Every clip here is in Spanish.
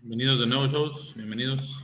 Bienvenidos de nuevo, shows. Bienvenidos.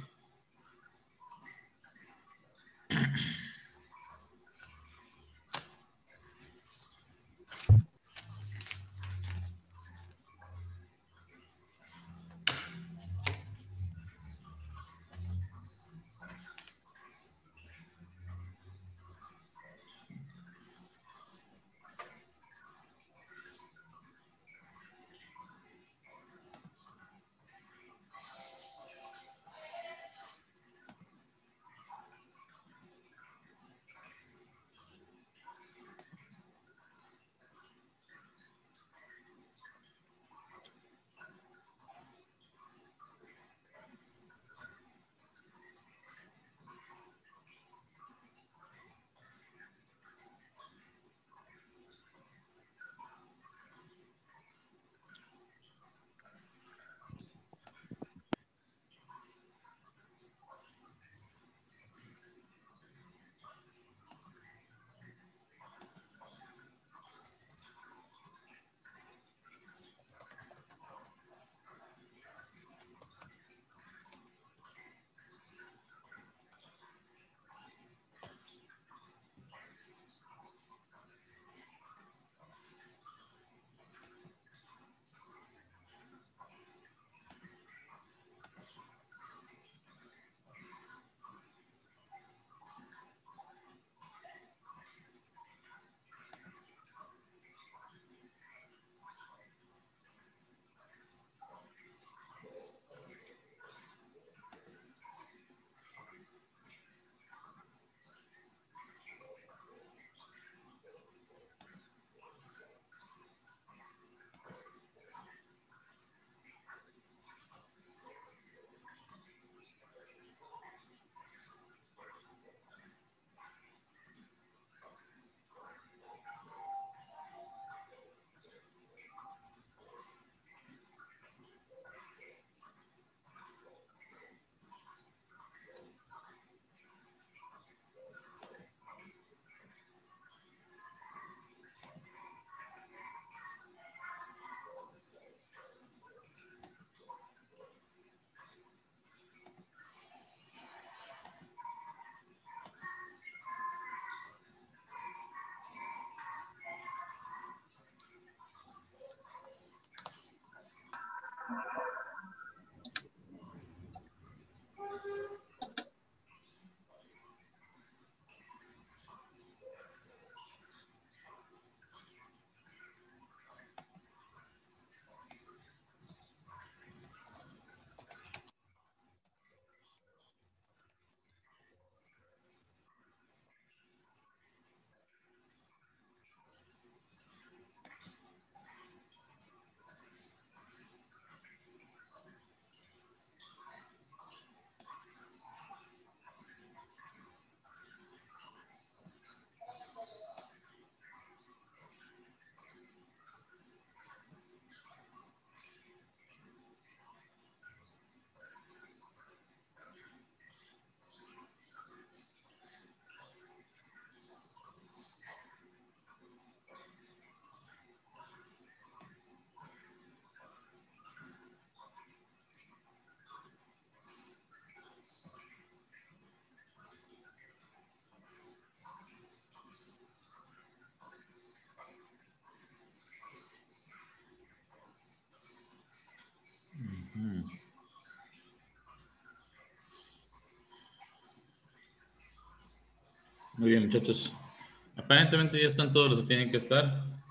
Muy bien, muchachos. Aparentemente ya están todos los que tienen que estar.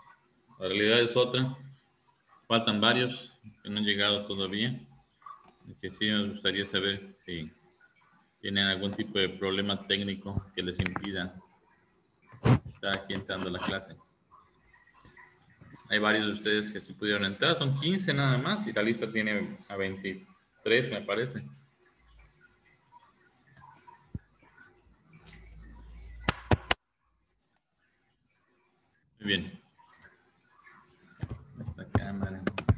La realidad es otra. Faltan varios que no han llegado todavía. Y que sí nos gustaría saber si tienen algún tipo de problema técnico que les impida estar aquí entrando a la clase. Hay varios de ustedes que sí pudieron entrar. Son 15 nada más y la lista tiene a 23, me parece. Muy bien. Esta cámara.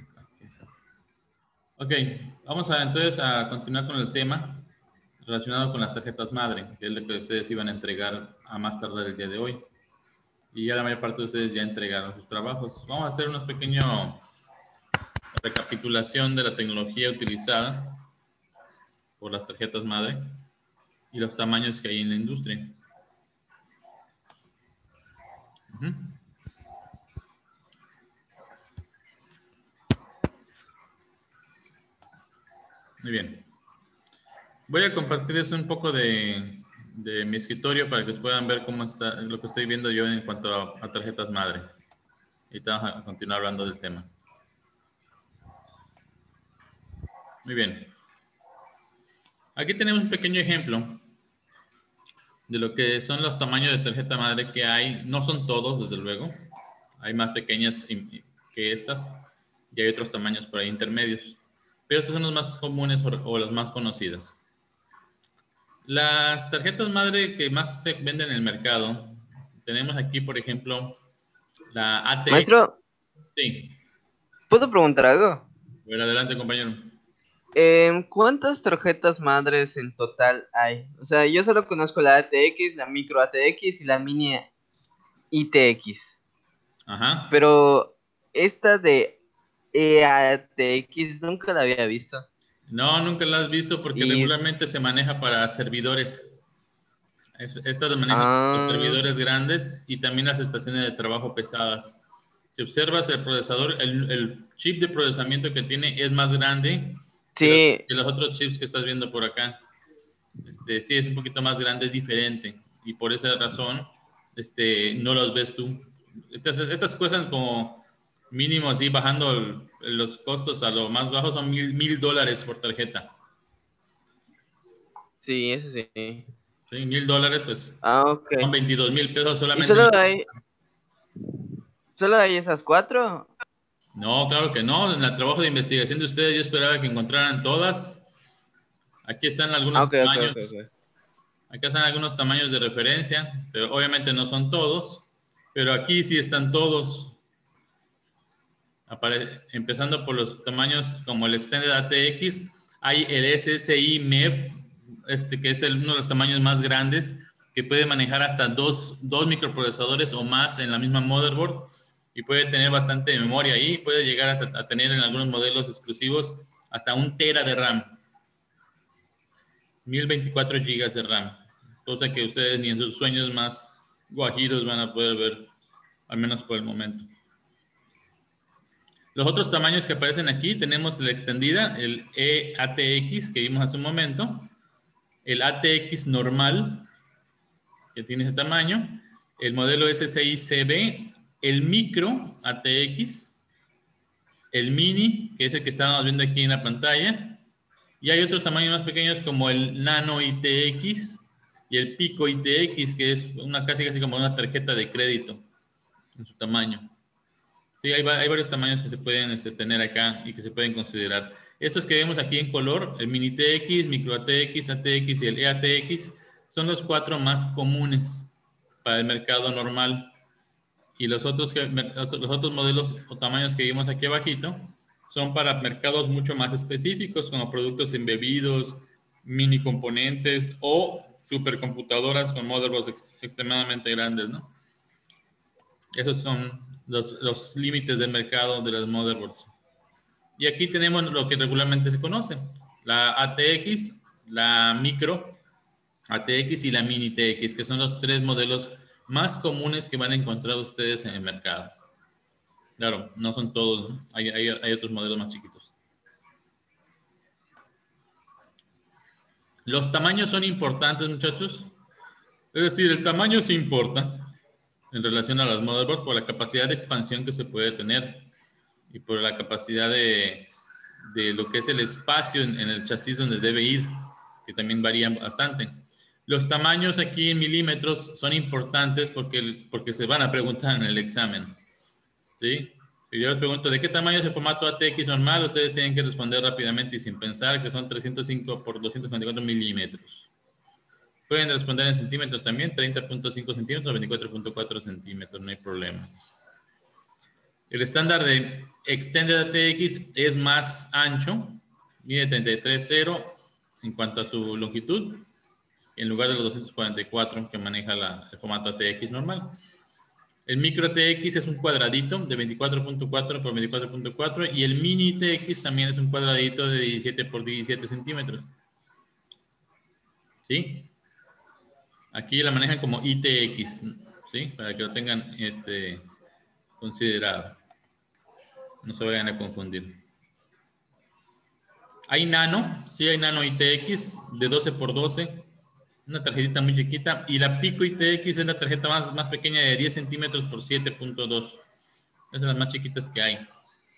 Ok, vamos entonces a continuar con el tema relacionado con las tarjetas madre, que es lo que ustedes iban a entregar a más tardar el día de hoy. Y ya la mayor parte de ustedes ya entregaron sus trabajos. Vamos a hacer una pequeña recapitulación de la tecnología utilizada por las tarjetas madre y los tamaños que hay en la industria. Uh-huh. Muy bien. Voy a compartirles un poco de mi escritorio para que puedan ver cómo está lo que estoy viendo yo en cuanto a tarjetas madre. Y vamos a continuar hablando del tema. Muy bien. Aquí tenemos un pequeño ejemplo de lo que son los tamaños de tarjeta madre que hay. No son todos, desde luego. Hay más pequeñas que estas y hay otros tamaños por ahí intermedios. Pero estos son los más comunes o las más conocidas. Las tarjetas madre que más se venden en el mercado, tenemos aquí, por ejemplo, la ATX. Maestro, sí. ¿Puedo preguntar algo? Bueno, adelante, compañero. ¿Cuántas tarjetas madres en total hay? O sea, yo solo conozco la ATX, la micro ATX y la mini ITX. Ajá. Pero esta de EATX nunca la había visto. No, nunca la has visto porque Y regularmente se maneja para servidores. Esta se maneja para servidores grandes y también las estaciones de trabajo pesadas. Si observas el procesador, el chip de procesamiento que tiene es más grande sí, que los otros chips que estás viendo por acá. Sí, es un poquito más grande, es diferente. Y por esa razón, no los ves tú. Estas cuestan como mínimo, así bajando los costos a lo más bajo, son $1,000 por tarjeta. sí, eso sí. Sí, $1,000, pues Ok. son 22,000 pesos ¿Y solamente. solo hay esas 4? No, claro que no. En el trabajo de investigación de ustedes yo esperaba que encontraran todas. Aquí están algunos Ok. tamaños. Acá están algunos tamaños de referencia, pero obviamente no son todos. Pero aquí sí están todos. Empezando por los tamaños como el Extended ATX, hay el SSI MEP, que es uno de los tamaños más grandes, que puede manejar hasta dos microprocesadores o más en la misma motherboard y puede tener bastante memoria ahí, puede llegar a tener en algunos modelos exclusivos hasta 1 tera de RAM, 1024 gigas de RAM, cosa que ustedes ni en sus sueños más guajiros van a poder ver, al menos por el momento. Los otros tamaños que aparecen aquí, tenemos la extendida, el EATX que vimos hace un momento, el ATX normal, que tiene ese tamaño, el modelo SSI-CB, el micro ATX, el mini, que es el que estábamos viendo aquí en la pantalla, y hay otros tamaños más pequeños como el nano ITX y el pico ITX, que es casi como una tarjeta de crédito en su tamaño. Sí, hay varios tamaños que se pueden tener acá y que se pueden considerar. Estos que vemos aquí en color, el mini TX, micro ATX, ATX y el EATX, son los 4 más comunes para el mercado normal. Y los otros modelos o tamaños que vimos aquí abajito son para mercados mucho más específicos, como productos embebidos, mini componentes o supercomputadoras con motherboards extremadamente grandes, ¿no? Esos son los límites del mercado de las motherboards. Y aquí tenemos lo que regularmente se conoce, la ATX, la micro ATX y la mini TX, que son los 3 modelos más comunes que van a encontrar ustedes en el mercado. Claro, no son todos, ¿no? Hay otros modelos más chiquitos. Los tamaños son importantes, muchachos. Es decir, el tamaño sí importa en relación a las motherboards por la capacidad de expansión que se puede tener y por la capacidad de lo que es el espacio en el chasis donde debe ir, que también varían bastante. Los tamaños aquí en milímetros son importantes porque se van a preguntar en el examen, ¿sí? Si yo les pregunto, ¿de qué tamaño es el formato ATX normal? Ustedes tienen que responder rápidamente y sin pensar que son 305 por 254 milímetros. Pueden responder en centímetros también, 30.5 centímetros o 24.4 centímetros, no hay problema. El estándar de Extended ATX es más ancho, mide 33.0 en cuanto a su longitud, en lugar de los 244 que maneja el formato ATX normal. El micro ATX es un cuadradito de 24.4 por 24.4 y el mini ATX también es un cuadradito de 17 por 17 centímetros. ¿sí? Aquí la manejan como ITX, ¿sí? Para que lo tengan considerado. No se vayan a confundir. Hay nano, sí hay nano ITX de 12x12, una tarjetita muy chiquita. Y la Pico ITX es la tarjeta más pequeña de 10 centímetros por 7.2. Esas son las más chiquitas que hay.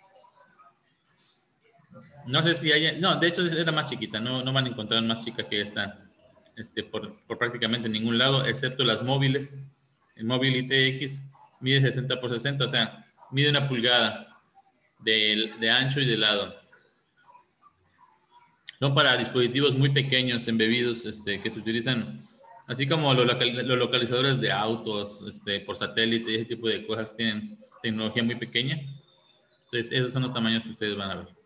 No sé si hay, no, de hecho es la más chiquita, no van a encontrar más chica que esta por prácticamente ningún lado, excepto las móviles. El móvil ITX mide 60 por 60, o sea, mide 1 pulgada de ancho y de lado. Son para dispositivos muy pequeños, embebidos, que se utilizan, así como los localizadores de autos, por satélite, ese tipo de cosas tienen tecnología muy pequeña. Entonces, esos son los tamaños que ustedes van a ver.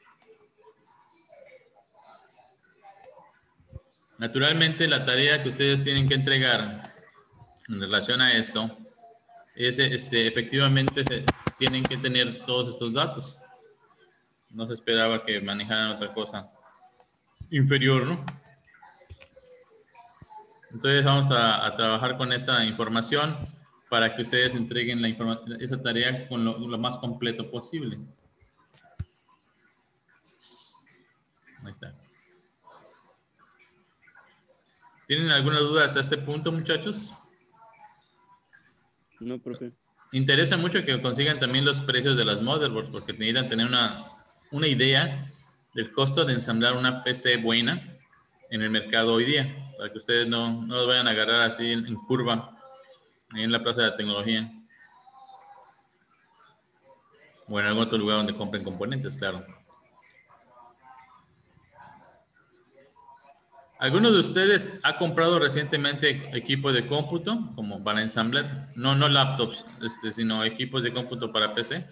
Naturalmente, la tarea que ustedes tienen que entregar en relación a esto es, efectivamente, tienen que tener todos estos datos. No se esperaba que manejaran otra cosa inferior, ¿no? Entonces vamos a trabajar con esta información para que ustedes entreguen esa tarea con lo más completo posible. Ahí está. ¿Tienen alguna duda hasta este punto, muchachos? No, profe. Interesa mucho que consigan también los precios de las motherboards, porque necesitan tener una idea del costo de ensamblar una PC buena en el mercado hoy día, para que ustedes no los vayan a agarrar así en curva, ahí en la Plaza de la Tecnología, o en algún otro lugar donde compren componentes, claro. ¿Alguno de ustedes ha comprado recientemente equipo de cómputo como para ensamblar? No laptops, sino equipos de cómputo para PC.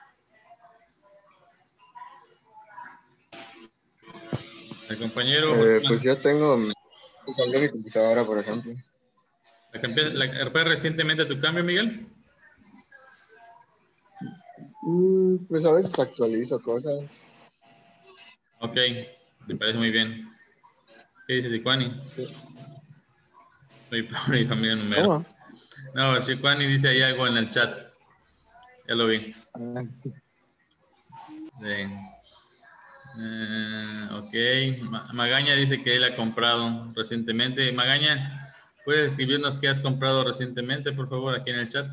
El compañero... Pues yo tengo ensamblé mi computadora, por ejemplo. ¿Fue recientemente tu cambio, Miguel? Pues a veces actualizo cosas. Ok, me parece muy bien. ¿Qué dice Tijuani? Sí. Soy pobre y familia número. ¿Cómo? No, Tijuani dice ahí algo en el chat. Ya lo vi. Sí. Ok. Magaña dice que él ha comprado recientemente. Magaña, ¿puedes escribirnos qué has comprado recientemente, por favor, aquí en el chat?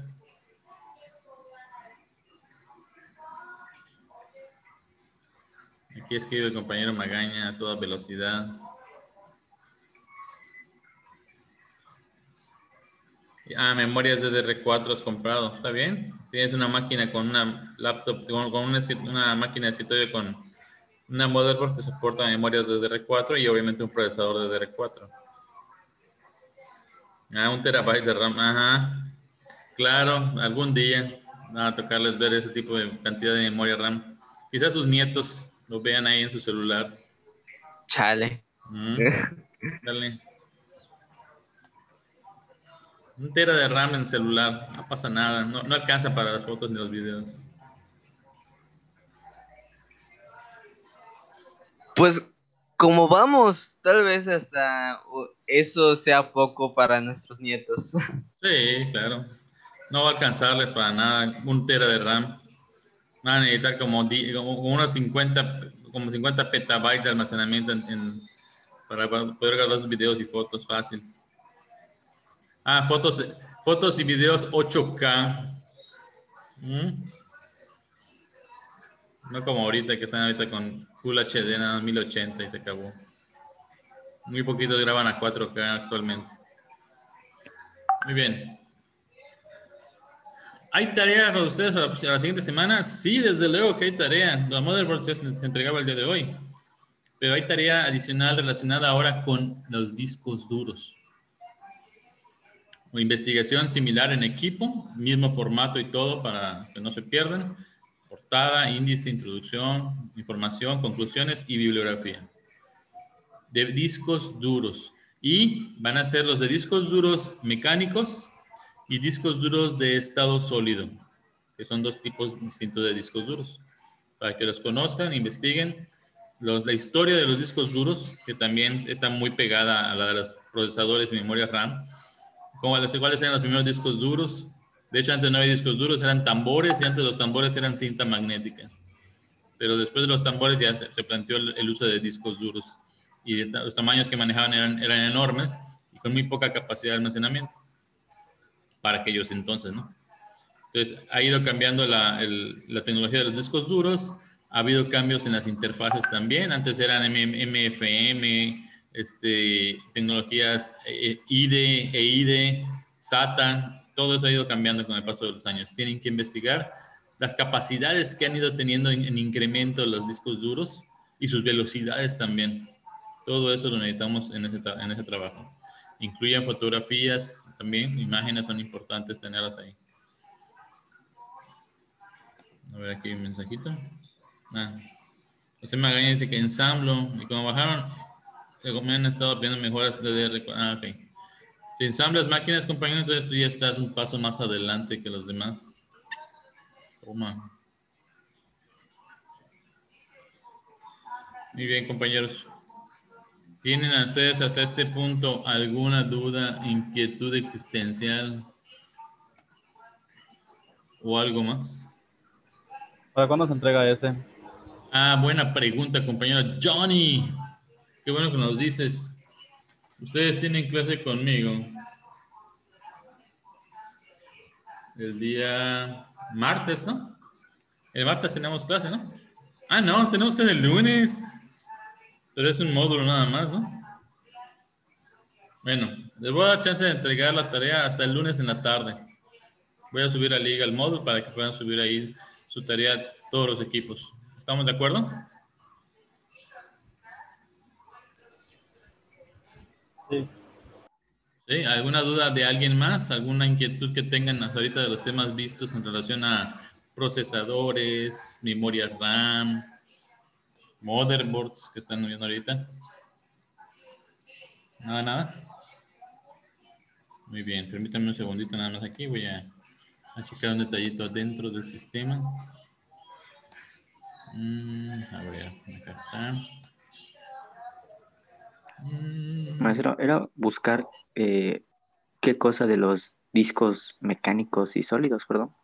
Aquí escribe el compañero Magaña a toda velocidad. Memorias DDR4 has comprado. ¿Está bien? Tienes una máquina con una laptop, con una máquina de escritorio con una motherboard que soporta memorias DDR4 y obviamente un procesador DDR4. 1 terabyte de RAM. Ajá. Claro, algún día van a tocarles ver ese tipo de cantidad de memoria RAM. Quizás sus nietos lo vean ahí en su celular. Chale. Dale. 1 tera de RAM en celular. No pasa nada. No alcanza para las fotos ni los videos. Pues como vamos, tal vez hasta eso sea poco para nuestros nietos. Sí, claro. No va a alcanzarles para nada. 1 tera de RAM. Van a necesitar como unos 50 petabytes de almacenamiento para poder guardar sus videos y fotos fácil. Fotos y videos 8K. No como ahorita, que están ahorita con Full HD, nada, 1080 y se acabó. Muy poquitos graban a 4K actualmente. Muy bien. ¿Hay tarea para ustedes para la siguiente semana? Sí, desde luego que hay tarea. La motherboard se entregaba el día de hoy. Pero hay tarea adicional relacionada ahora con los discos duros. O investigación similar en equipo, mismo formato y todo para que no se pierdan. Portada, índice, introducción, información, conclusiones y bibliografía. De discos duros. Y van a ser los de discos duros mecánicos y discos duros de estado sólido, que son 2 tipos distintos de discos duros. Para que los conozcan, investiguen. la historia de los discos duros, que también está muy pegada a la de los procesadores y memorias RAM. ¿Cuáles eran los primeros discos duros? De hecho, antes no había discos duros, eran tambores, y antes los tambores eran cinta magnética. Pero después de los tambores ya se planteó el uso de discos duros. Y los tamaños que manejaban eran enormes y con muy poca capacidad de almacenamiento para aquellos entonces, ¿no? Entonces, ha ido cambiando la tecnología de los discos duros. Ha habido cambios en las interfaces también. Antes eran MFM, tecnologías IDE, EIDE, SATA. Todo eso ha ido cambiando con el paso de los años. Tienen que investigar las capacidades que han ido teniendo en incremento los discos duros y sus velocidades también. Todo eso lo necesitamos en ese trabajo. Incluyen fotografías también, imágenes son importantes tenerlas ahí. A ver, aquí hay un mensajito. José Magaña dice que ensamblo y como bajaron, me han estado pidiendo mejoras de DDR. Ok. Si ensamblas máquinas, compañeros, entonces tú ya estás un paso más adelante que los demás. Toma. Muy bien, compañeros. ¿Tienen ustedes hasta este punto alguna duda, inquietud existencial o algo más? ¿Para cuándo se entrega este? Buena pregunta, compañero Johnny. Qué bueno que nos dices. Ustedes tienen clase conmigo el día martes, ¿no? El martes tenemos clase, ¿no? No, tenemos clase el lunes. Pero es un módulo nada más, ¿no? Bueno, les voy a dar chance de entregar la tarea hasta el lunes en la tarde. Voy a subir a Liga el módulo para que puedan subir ahí su tarea todos los equipos. ¿Estamos de acuerdo? Sí. ¿Sí? ¿Alguna duda de alguien más? ¿Alguna inquietud que tengan hasta ahorita de los temas vistos en relación a procesadores, memoria RAM, motherboards que están viendo ahorita? Nada. Muy bien, permítanme un segundito nada más aquí. Voy a checar un detallito dentro del sistema. A ver, acá está. Maestro, era buscar qué cosa de los discos mecánicos y sólidos, perdón.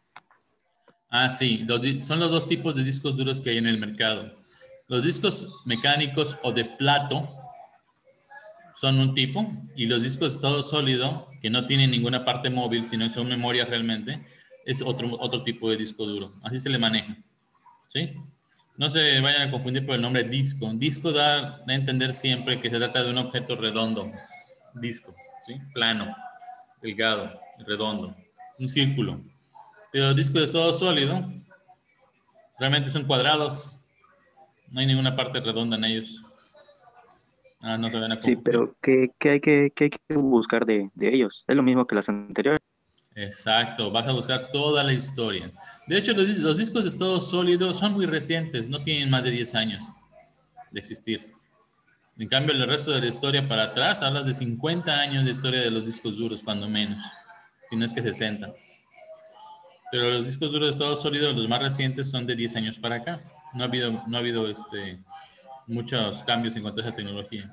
Sí, son los dos tipos de discos duros que hay en el mercado. Los discos mecánicos o de plato son un tipo, y los discos de estado sólido, que no tienen ninguna parte móvil, sino que son memorias realmente, es otro tipo de disco duro. Así se le maneja. ¿Sí? No se vayan a confundir por el nombre disco. Disco da a entender siempre que se trata de un objeto redondo. Disco, ¿sí? Plano, delgado, redondo. Un círculo. Pero discos de estado sólido realmente son cuadrados. No hay ninguna parte redonda en ellos. No se van a Sí, confundir. pero ¿qué hay que buscar de ellos? Es lo mismo que las anteriores. Exacto, vas a buscar toda la historia. De hecho, los discos de estado sólido son muy recientes, no tienen más de 10 años de existir. En cambio, el resto de la historia para atrás, hablas de 50 años de historia de los discos duros, cuando menos, si no es que 60. Pero los discos duros de estado sólido, los más recientes, son de 10 años para acá. No ha habido muchos cambios en cuanto a esa tecnología.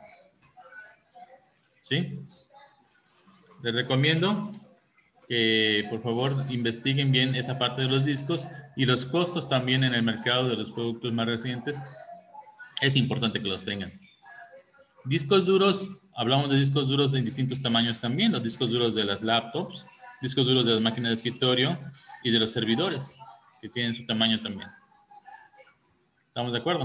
¿Sí? Les recomiendo que por favor investiguen bien esa parte de los discos y los costos también en el mercado de los productos más recientes. Es importante que los tengan. Discos duros, hablamos de discos duros en distintos tamaños también, los discos duros de las laptops, discos duros de las máquinas de escritorio y de los servidores, que tienen su tamaño también. ¿Estamos de acuerdo?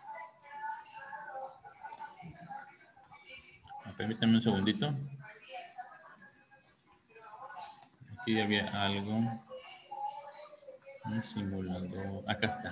Permítanme un segundito. Aquí había algo. Un simulador. Acá está.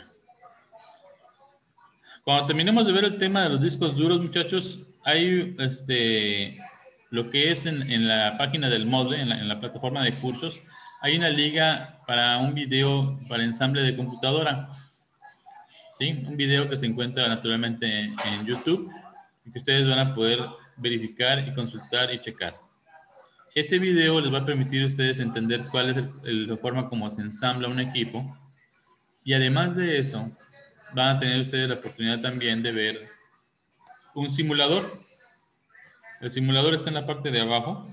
Cuando terminemos de ver el tema de los discos duros, muchachos, hay lo que es en la página del Moodle, en la plataforma de cursos, hay una liga para un video para ensamble de computadora. ¿Sí? Un video que se encuentra naturalmente en YouTube y que ustedes van a poder verificar y consultar y checar. Ese video les va a permitir a ustedes entender cuál es la forma como se ensambla un equipo, y además de eso van a tener ustedes la oportunidad también de ver un simulador. El simulador está en la parte de abajo.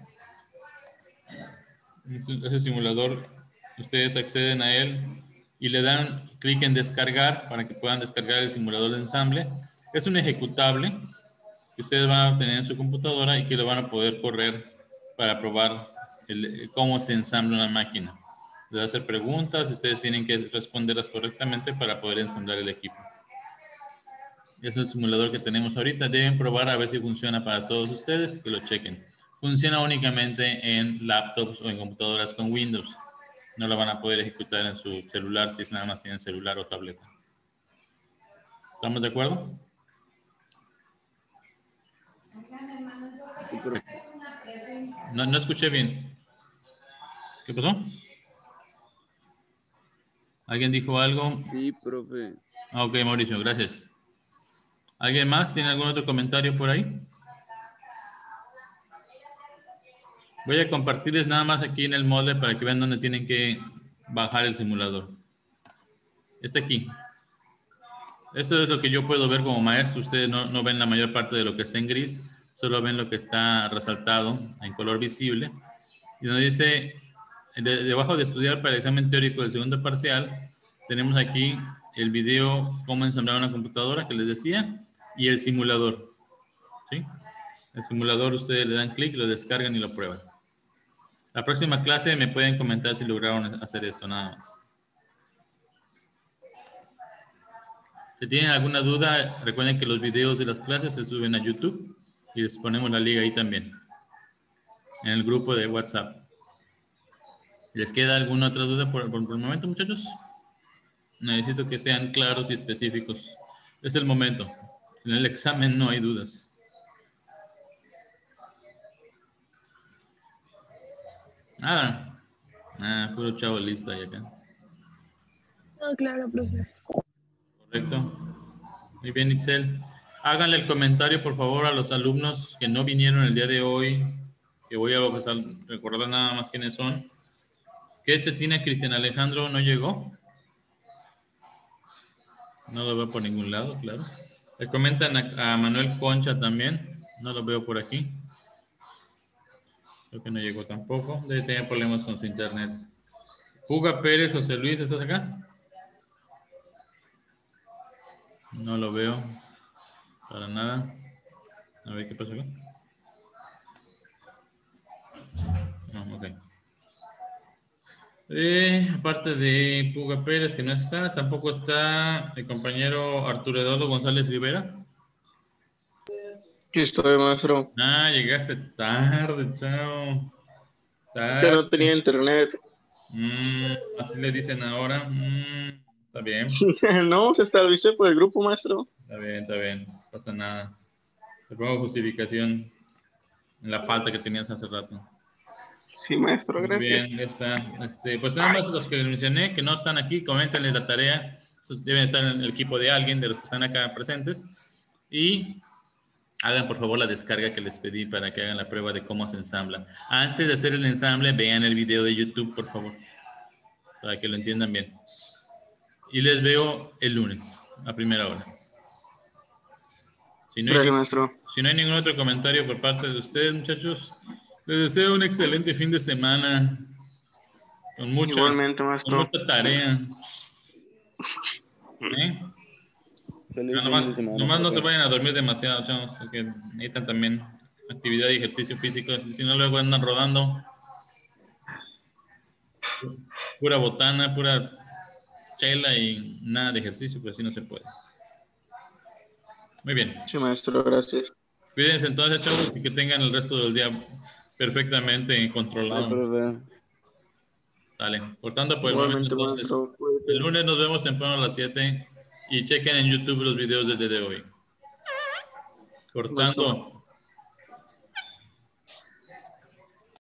Ese simulador, ustedes acceden a él y le dan clic en descargar para que puedan descargar el simulador de ensamble. Es un ejecutable que ustedes van a tener en su computadora y que lo van a poder correr para probar cómo se ensambla una máquina. Les va a hacer preguntas y ustedes tienen que responderlas correctamente para poder ensamblar el equipo. Es un simulador que tenemos ahorita. Deben probar a ver si funciona para todos ustedes y que lo chequen. Funciona únicamente en laptops o en computadoras con Windows. No lo van a poder ejecutar en su celular si nada más tienen celular o tableta. ¿Estamos de acuerdo? No escuché bien. ¿Qué pasó? ¿Alguien dijo algo? Sí, profe. Ok, Mauricio, gracias. ¿Alguien más tiene algún otro comentario por ahí? Voy a compartirles nada más aquí en el Moodle para que vean dónde tienen que bajar el simulador. Está aquí. Esto es lo que yo puedo ver como maestro. Ustedes no ven la mayor parte de lo que está en gris, solo ven lo que está resaltado en color visible. Y nos dice, debajo de estudiar para el examen teórico del segundo parcial, tenemos aquí el video cómo ensamblar una computadora que les decía y el simulador. ¿Sí? El simulador ustedes le dan clic, lo descargan y lo prueban. La próxima clase me pueden comentar si lograron hacer esto, nada más. Si tienen alguna duda, recuerden que los videos de las clases se suben a YouTube y les ponemos la liga ahí también, en el grupo de WhatsApp. ¿Les queda alguna otra duda por el momento, muchachos? Necesito que sean claros y específicos. Es el momento. En el examen no hay dudas. Puro chavo listo ahí acá. No, claro, profe. Correcto. Muy bien, Itzel. Háganle el comentario, por favor, a los alumnos que no vinieron el día de hoy, que voy a recordar nada más quiénes son. ¿Qué se tiene Cristian Alejandro? ¿No llegó? No lo veo por ningún lado, claro. Le comentan a Manuel Concha también. No lo veo por aquí. Creo que no llegó tampoco. Debe tener problemas con su internet. Puga Pérez, José Luis, ¿estás acá? No lo veo. Para nada. A ver qué pasa acá. No, ok. Aparte de Puga Pérez, que no está, tampoco está el compañero Arturo Eduardo González Rivera. Aquí estoy, maestro. Llegaste tarde, chao. Que no tenía internet. Así le dicen ahora. Está bien. No, se estableció por el grupo, maestro. Está bien. No pasa nada. Te pongo justificación en la falta que tenías hace rato. Sí, maestro, gracias. Muy bien, está. Pues nada más los que les mencioné que no están aquí, coméntenles la tarea. Deben estar en el equipo de alguien de los que están acá presentes. Y hagan por favor la descarga que les pedí para que hagan la prueba de cómo se ensambla. Antes de hacer el ensamble, vean el video de YouTube, por favor, para que lo entiendan bien. Y les veo el lunes, a primera hora. Gracias, maestro. Si no hay ningún otro comentario por parte de ustedes, muchachos, les deseo un excelente fin de semana. Igualmente, maestro. Con mucha tarea. Nomás no se vayan a dormir demasiado, chavos, porque necesitan también actividad y ejercicio físico. Si no, luego andan rodando. Pura botana, pura chela y nada de ejercicio, pues así no se puede. Muy bien. Sí, maestro, gracias. Cuídense entonces, chavos, y que tengan el resto del día perfectamente controlado. Dale, cortando por el momento. Entonces, el lunes nos vemos temprano a las 7 y chequen en YouTube los videos del día de hoy. Cortando.